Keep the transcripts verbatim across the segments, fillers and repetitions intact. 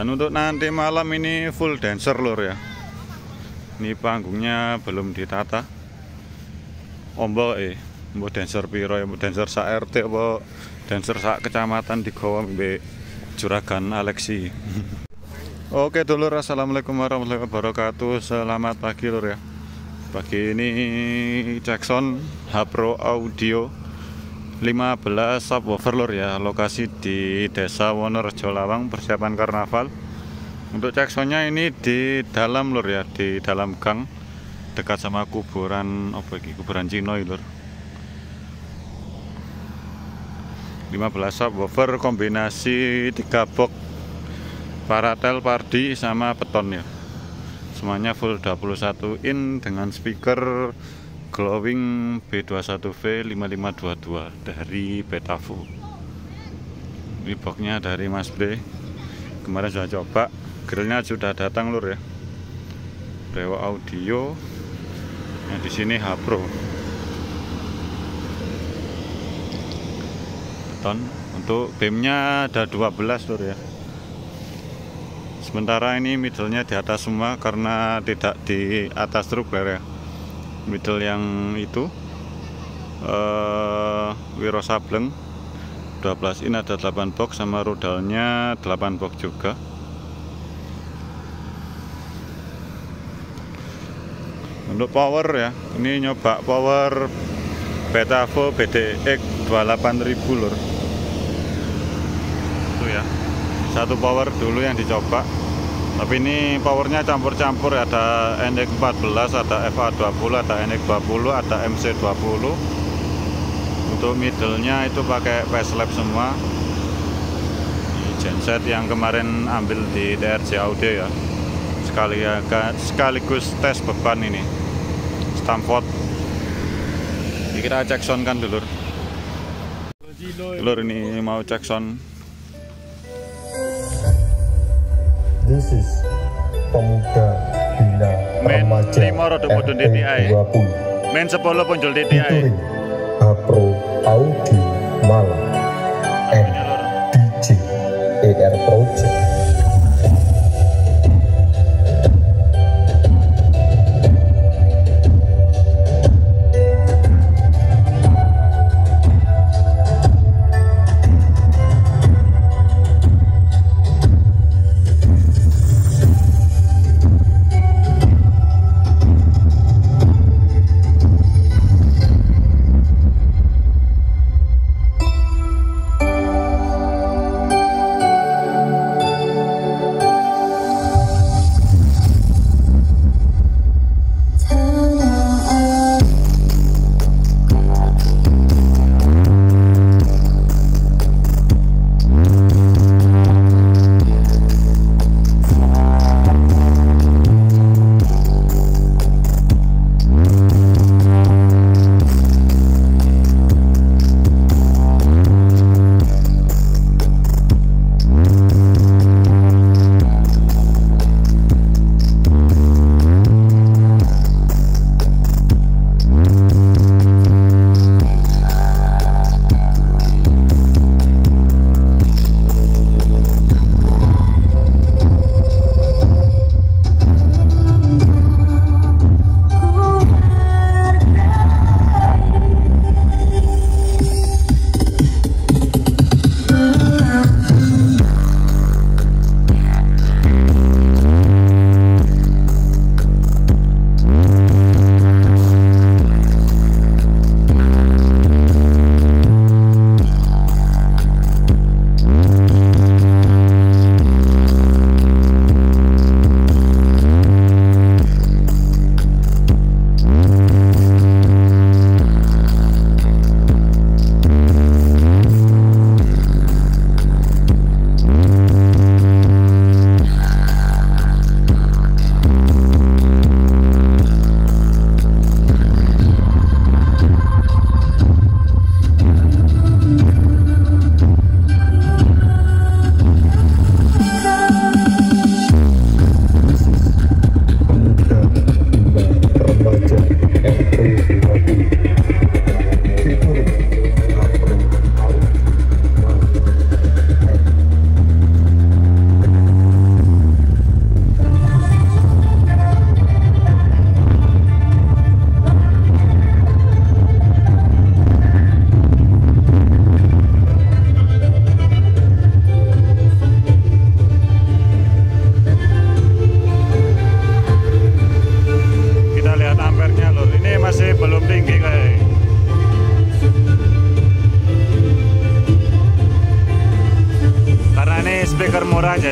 Dan untuk nanti malam ini full dancer lur ya. Ini panggungnya belum ditata. Ombo eh, mbok dancer piro ya, mbok dancer sak R T apa dancer sak kecamatan digawa mbek Juragan Alexi. Oke dulur, assalamualaikum warahmatullahi wabarakatuh. Selamat pagi lur ya. Pagi ini Jackson H-Pro Audio lima belas subwoofer lur ya. Lokasi di Desa Wonorejo Lawang, persiapan karnaval. Untuk Jacksonnya ini di dalam lur ya, di dalam gang dekat sama kuburan apa iki, kuburan Cino lur. lima belas subwoofer kombinasi tiga box paratel pardi sama beton ya. Semuanya full dua puluh satu in dengan speaker glowing B dua puluh satu V lima lima dua dua dari Betavo. Ini boxnya dari Mas B. Kemarin sudah coba, grillnya sudah datang lur ya. Rewo Audio. Nah, di sini H-Pro. Beton. Untuk beamnya ada dua belas lur ya. Sementara ini middle-nya di atas semua karena tidak di atas truk ya. Middle yang itu uh, Wiro Sableng dua belas in, ada delapan box sama rodalnya delapan box juga. Untuk power ya, ini nyoba power Betavo B D X dua puluh delapan ribu lur. Itu ya, satu power dulu yang dicoba. Tapi ini powernya campur-campur, ada N X empat belas, ada F A dua puluh, ada N X dua puluh, ada M C dua puluh. Untuk middle-nya itu pakai facelift semua. Ini genset yang kemarin ambil di D R J Audio ya. Sekali sekaligus tes beban ini. Stamford. Ini kita Jackson kan dulur. Dulur ini mau Jackson. This is pemuda bina remaja R T dua puluh. Main sepuluh punjul D T I. H-Pro Audio Malang and D J E R Project.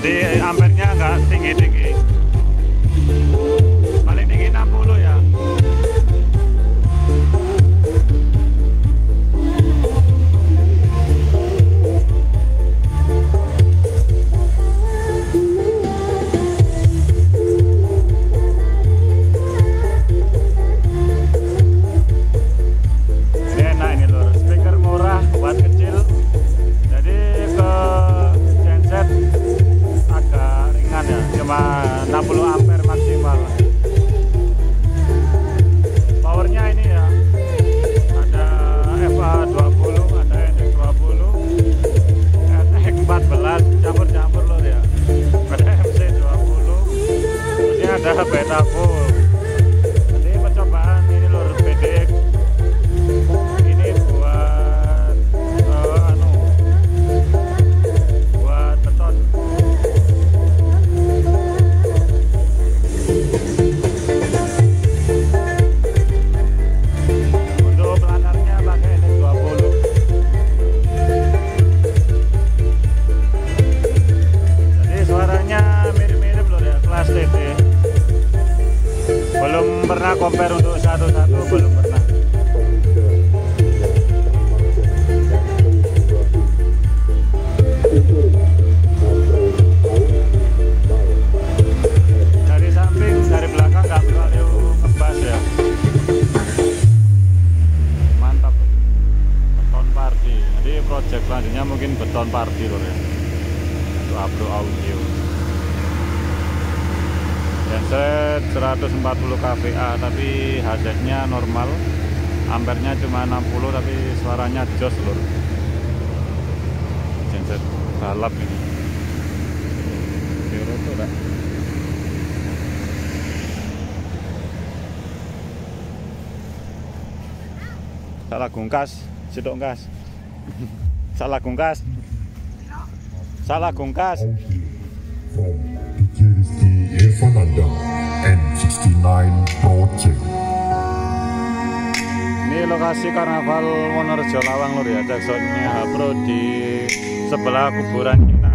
Jadi ampernya nggak tinggi-tinggi, paling tinggi enam puluh ya. enam puluh ampere maksimal. Powernya ini ya, ada F A dua puluh, ada N X dua puluh, N X empat belas, campur-campur lor ya, ada M C dua puluh, ini ada beta full. Jadi percobaan ini lor P D X ini buat uh, anu buat beton. Belum pernah compare untuk satu-satu, belum pernah. Dari samping, dari belakang nggak terlalu ngebas ya. Mantap. Beton party. Jadi project selanjutnya mungkin beton party loh ya. Untuk upload audio. Genset seratus empat puluh k V A tapi H Z-nya normal, ampernya cuma enam puluh tapi suaranya jos lur. Genset balap ini. Biru tuh dah. Salah gungkas, sidok gas. Salah gungkas. Salah gungkas. Evananda N enam sembilan Project. Ini lokasi Karnaval Wonorejo Lawang lur ya, Jacksonnya Pro di sebelah kuburan kita.